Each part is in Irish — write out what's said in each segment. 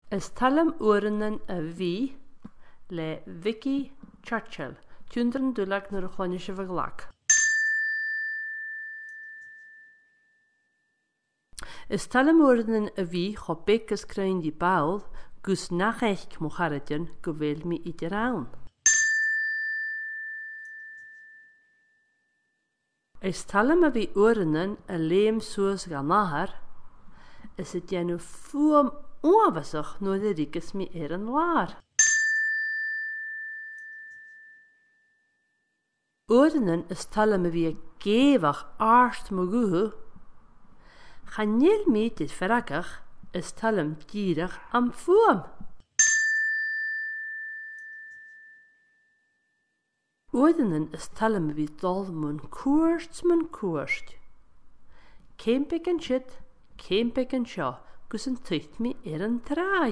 Is talam oeranan a bhí le Vicky Churchill, túndran dúlag nar a chuine se bhaglach. Is talam oeranan a bhí cho bekas crain di baul gus nach eich mo charadjan go bhfuil mi idir raun. Is talam a bhí oeranan a leim soas ga nahar, is het jenu fuam onwasig no de rikes mi an waar. Oeranan is talam a bhí a gevach aarst mo guhu, chaneel mi dit verrakach is talam dierig am fuam. Oeranan is talam a bhí dol mun koerst. Kempik en shit, kempik en sha, gus an tucht mi an trai.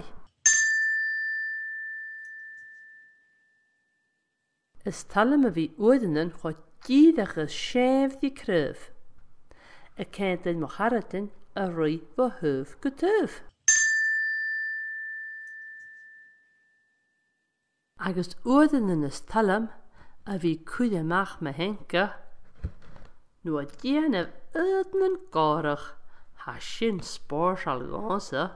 Is talam a bhí oeranan cho dierig is shef di kryf. A kent in mocharatin a roi vo höf getöf. Agus oeranan is talam a bhí kuideamach me henke, nu a dieana uitenan gárach ha sin spórs al gása.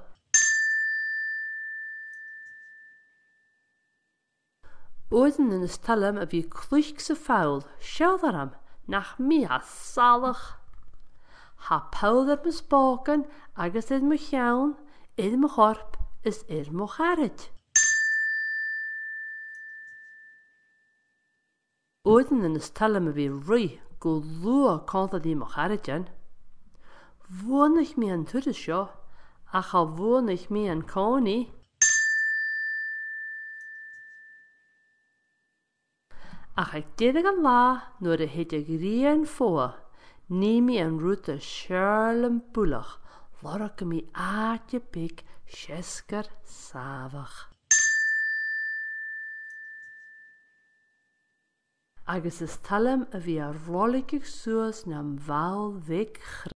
Oeranan is talam a bhí cluich sa faul, seadaram nach mi a salach. Ha powder me spoken agus id me chean, id me chorp is mo charid. Oeranan is talam a bhí rui go lua canta di mo charidjan. Bhuanach mi an tuiris seo, a cha bhuanach mi an cáni. Ach ag déidig an lá nuair a héidir rían fóa, ní mi an rúta searlam búlach, lorach go mi áte big sescar sávach. Agus is talam a bhí a rolig suas na mhaul vig